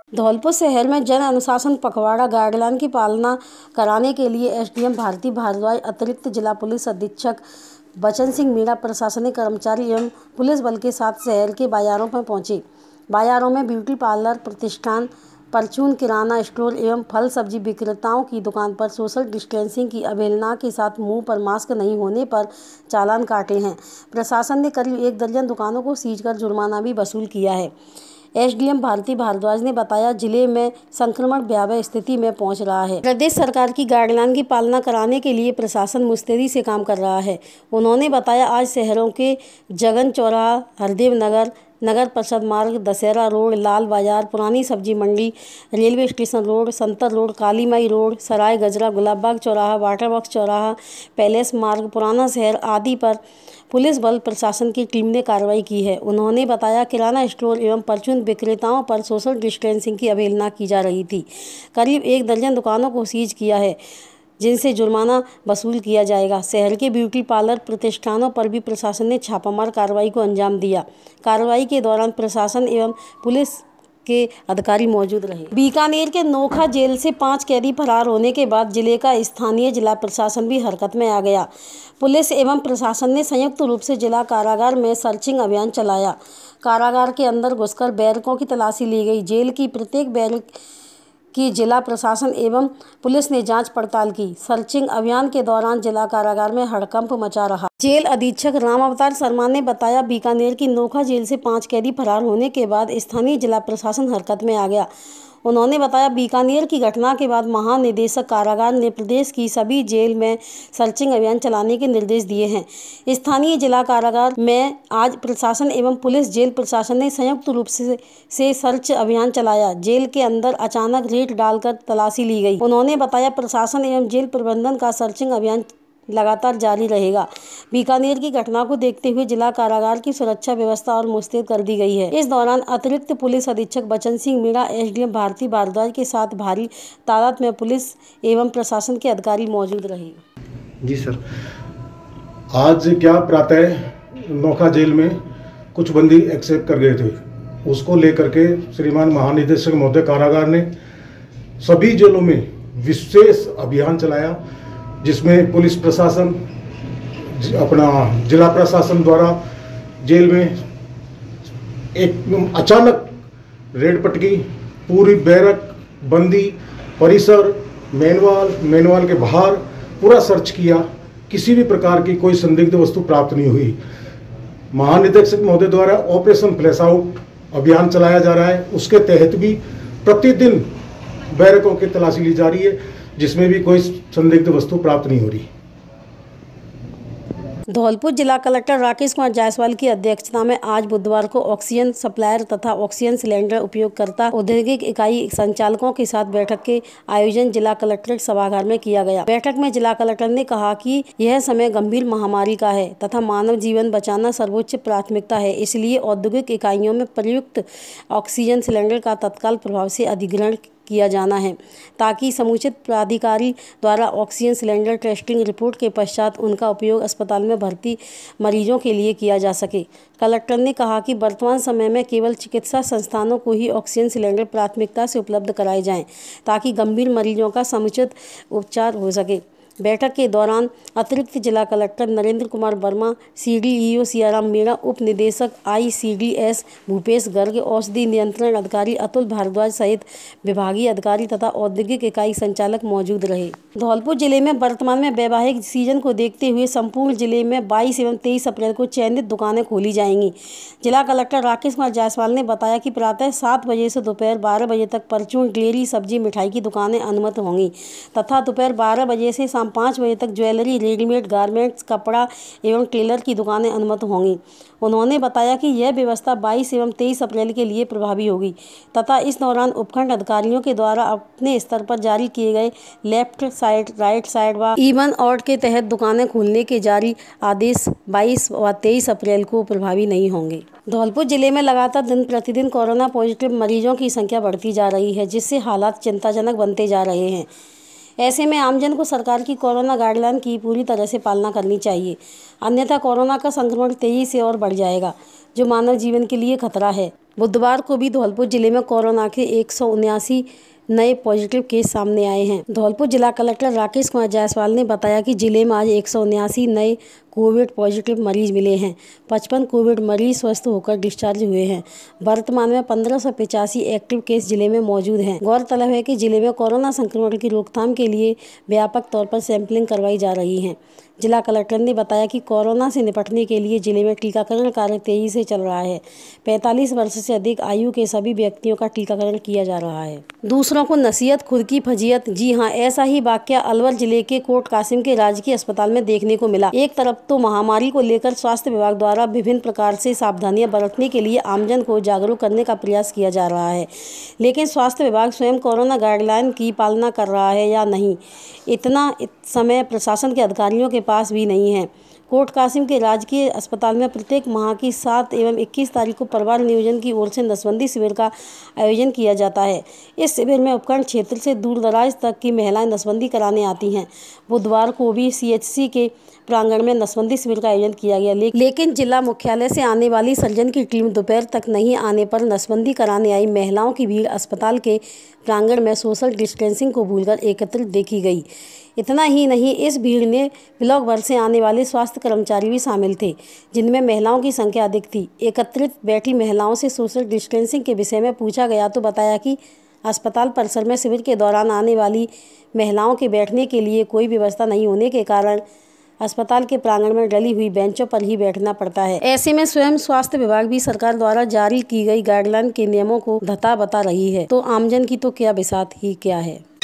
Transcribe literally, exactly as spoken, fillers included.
धौलपुर शहर में जन अनुशासन पखवाड़ा गाइडलाइन की पालना कराने के लिए एसडीएम भारती भारद्वाज, अतिरिक्त जिला पुलिस अधीक्षक बचन सिंह मीणा, प्रशासनिक कर्मचारी एवं पुलिस बल के साथ शहर के बाजारों में पहुंचे। बाजारों में ब्यूटी पार्लर प्रतिष्ठान, परचून किराना स्टोर एवं फल सब्जी विक्रेताओं की दुकान पर सोशल डिस्टेंसिंग की अवहेलना के साथ मुंह पर मास्क नहीं होने पर चालान काटे हैं। प्रशासन ने करीब एक दर्जन दुकानों को सीज कर जुर्माना भी वसूल किया है। एसडीएम भारती भारद्वाज ने बताया, जिले में संक्रमण भयावह स्थिति में पहुंच रहा है। प्रदेश सरकार की गाइडलाइन की पालना कराने के लिए प्रशासन मुस्तैदी से काम कर रहा है। उन्होंने बताया, आज शहरों के जगन चौराहा, हरदेव नगर, नगर परिषद मार्ग, दशहरा रोड, लाल बाजार, पुरानी सब्जी मंडी, railway station road, Santar road, Kali Mai road, Sarai Gajra, Gulabbagh चौराहा, वाटर बॉक्स चौराहा, पैलेस मार्ग, पुराना शहर आदि पर पुलिस बल प्रशासन की टीम ने कार्रवाई की है। उन्होंने बताया, किराना स्टोर एवं परचून विक्रेताओं पर सोशल डिस्टेंसिंग की अवहेलना की जा रही थी। करीब एक दर्जन दुकानों को सीज किया है, जिनसे जुर्माना वसूल किया जाएगा। शहर के ब्यूटी पार्लर प्रतिष्ठानों पर भी प्रशासन ने छापामार कार्रवाई को अंजाम दिया। कार्रवाई के दौरान प्रशासन एवं पुलिस के अधिकारी मौजूद रहे। बीकानेर के नोखा जेल से पांच कैदी फरार होने के बाद जिले का स्थानीय जिला प्रशासन भी हरकत में आ गया। पुलिस एवं प्रशासन ने संयुक्त रूप से जिला कारागार में सर्चिंग अभियान चलाया। कारागार के अंदर घुसकर बैरकों की तलाशी ली गई। जेल की प्रत्येक बैरक की जिला प्रशासन एवं पुलिस ने जांच पड़ताल की। सर्चिंग अभियान के दौरान जिला कारागार में हड़कंप मचा रहा। जेल अधीक्षक राम अवतार शर्मा ने बताया, बीकानेर की नोखा जेल से पांच कैदी फरार होने के बाद स्थानीय जिला प्रशासन हरकत में आ गया। उन्होंने बताया, बीकानेर की घटना के बाद महानिदेशक कारागार ने प्रदेश की सभी जेल में सर्चिंग अभियान चलाने के निर्देश दिए हैं। स्थानीय जिला कारागार में आज प्रशासन एवं पुलिस जेल प्रशासन ने संयुक्त रूप से, से सर्च अभियान चलाया। जेल के अंदर अचानक रेड डालकर तलाशी ली गई। उन्होंने बताया, प्रशासन एवं जेल प्रबंधन का सर्चिंग अभियान लगातार जारी रहेगा। बीकानेर की घटना को देखते हुए जिला कारागार की सुरक्षा व्यवस्था और मुस्तैद कर दी गई है। इस दौरान अतिरिक्त पुलिस अधीक्षक बचन सिंह मीणा, एसडीएम भारती भारद्वाज के साथ भारी तादाद में पुलिस एवं प्रशासन के अधिकारी मौजूद रहे। जी सर, आज क्या प्रातः नोखा जेल में कुछ बंदी एक्सेप्ट कर गए थे, उसको लेकर के श्रीमान महानिदेशक महोदय कारागार ने सभी जेलों में विशेष अभियान चलाया, जिसमें पुलिस प्रशासन, अपना जिला प्रशासन द्वारा जेल में एक अचानक रेड पटकी, पूरी बैरक, बंदी परिसर, मैनवाल मैनवाल के बाहर पूरा सर्च किया। किसी भी प्रकार की कोई संदिग्ध वस्तु प्राप्त नहीं हुई। महानिदेशक महोदय द्वारा ऑपरेशन फ्लैश आउट अभियान चलाया जा रहा है। उसके तहत भी प्रतिदिन बैरकों की तलाशी ली जा रही है, जिसमें भी कोई संदिग्ध वस्तु प्राप्त नहीं हो रही। धौलपुर जिला कलेक्टर राकेश कुमार जायसवाल की अध्यक्षता में आज बुधवार को ऑक्सीजन सप्लायर तथा ऑक्सीजन सिलेंडर उपयोगकर्ता औद्योगिक इकाई संचालकों के साथ बैठक के आयोजन जिला कलेक्ट्रेट सभागार में किया गया। बैठक में जिला कलेक्टर ने कहा कि यह समय गंभीर महामारी का है तथा मानव जीवन बचाना सर्वोच्च प्राथमिकता है। इसलिए औद्योगिक इकाइयों में प्रयुक्त ऑक्सीजन सिलेंडर का तत्काल प्रभाव से अधिग्रहण किया जाना है, ताकि समुचित प्राधिकारी द्वारा ऑक्सीजन सिलेंडर टेस्टिंग रिपोर्ट के पश्चात उनका उपयोग अस्पताल में भर्ती मरीजों के लिए किया जा सके। कलेक्टर ने कहा कि वर्तमान समय में केवल चिकित्सा संस्थानों को ही ऑक्सीजन सिलेंडर प्राथमिकता से उपलब्ध कराए जाएं, ताकि गंभीर मरीजों का समुचित उपचार हो सके। बैठक के दौरान अतिरिक्त जिला कलेक्टर नरेंद्र कुमार वर्मा, सीडीईओ सियाराम मीणा, उप निदेशक आईसीडीएस भूपेश गर्ग, औषधि नियंत्रण अधिकारी अतुल भारद्वाज सहित विभागीय अधिकारी तथा औद्योगिक इकाई संचालक मौजूद रहे। धौलपुर जिले में वर्तमान में वैवाहिक सीजन को देखते हुए संपूर्ण जिले में बाईस एवं तेईस अप्रैल को चयनित दुकानें खोली जाएंगी। जिला कलेक्टर राकेश कुमार जायसवाल ने बताया कि प्रातः सात बजे से दोपहर बारह बजे तक परचून, डेयरी, सब्जी, मिठाई की दुकानें अनुमत होंगी तथा दोपहर बारह बजे से शाम पाँच बजे तक ज्वेलरी, रेडीमेड गारमेंट्स, कपड़ा एवं टेलर की दुकानें अनुमत होंगी। उन्होंने बताया कि यह व्यवस्था बाईस एवं तेईस अप्रैल के लिए प्रभावी होगी तथा इस दौरान उपखंड अधिकारियों के द्वारा अपने स्तर पर जारी किए गए लेफ्ट साइड, राइट साइड व इवन ऑड के तहत दुकानें खोलने के जारी आदेश बाईस व तेईस अप्रैल को प्रभावी नहीं होंगे। धौलपुर जिले में लगातार दिन प्रतिदिन कोरोना पॉजिटिव मरीजों की संख्या बढ़ती जा रही है, जिससे हालात चिंताजनक बनते जा रहे हैं। ऐसे में आमजन को सरकार की कोरोना गाइडलाइन की पूरी तरह से पालना करनी चाहिए, अन्यथा कोरोना का संक्रमण तेजी से और बढ़ जाएगा, जो मानव जीवन के लिए खतरा है। बुधवार को भी धौलपुर जिले में कोरोना के एक सौ उन्यासी नए पॉजिटिव केस सामने आए हैं। धौलपुर जिला कलेक्टर राकेश कुमार जायसवाल ने बताया कि जिले में आज एक सौ उन्यासी नए कोविड पॉजिटिव मरीज मिले हैं। पचपन कोविड मरीज स्वस्थ होकर डिस्चार्ज हुए हैं। वर्तमान में पंद्रह सौ पिचासी एक्टिव केस जिले में मौजूद हैं। गौरतलब है कि जिले में कोरोना संक्रमण की रोकथाम के लिए व्यापक तौर पर सैंपलिंग करवाई जा रही है। जिला कलेक्टर ने बताया कि कोरोना से निपटने के लिए जिले में टीकाकरण कार्य तेजी से चल रहा है। पैंतालीस वर्ष से अधिक आयु के सभी व्यक्तियों का टीकाकरण किया जा रहा है। दूसरों को नसीहत, खुद की फजीयत। जी हां, ऐसा ही वाकया अलवर जिले के कोट कासिम के राजकीय अस्पताल में देखने को मिला। एक तरफ तो महामारी को लेकर स्वास्थ्य विभाग द्वारा विभिन्न प्रकार से सावधानियां बरतने के लिए आमजन को जागरूक करने का प्रयास किया जा रहा है, लेकिन स्वास्थ्य विभाग स्वयं कोरोना गाइडलाइन की पालना कर रहा है या नहीं, इतना समय प्रशासन के अधिकारियों के पास भी नहीं है। कोट कासिम के राजकीय अस्पताल में प्रत्येक माह की सात एवं इक्कीस तारीख को परिवार नियोजन की ओर से नसबंदी शिविर का आयोजन किया जाता है। इस शिविर में उपखंड क्षेत्र से दूर दराज तक की महिलाएं नसबंदी कराने आती हैं। बुधवार को भी सीएचसी के प्रांगण में नसबंदी शिविर का आयोजन किया गया, लेकिन जिला मुख्यालय से आने वाली सर्जन की टीम दोपहर तक नहीं आने पर नसबंदी कराने आई महिलाओं की भीड़ अस्पताल के प्रांगण में सोशल डिस्टेंसिंग को भूलकर एकत्रित देखी गई। इतना ही नहीं, इस भीड़ में ब्लॉक भर से आने वाले स्वास्थ्य कर्मचारी भी शामिल थे, जिनमें महिलाओं की संख्या अधिक थी। एकत्रित बैठी महिलाओं से सोशल डिस्टेंसिंग के विषय में पूछा गया तो बताया कि अस्पताल परिसर में शिविर के दौरान आने वाली महिलाओं के बैठने के लिए कोई व्यवस्था नहीं होने के कारण अस्पताल के प्रांगण में डली हुई बेंचों पर ही बैठना पड़ता है। ऐसे में स्वयं स्वास्थ्य विभाग भी सरकार द्वारा जारी की गई गाइडलाइन के नियमों को धता बता रही है, तो आमजन की तो क्या बिसात ही क्या है।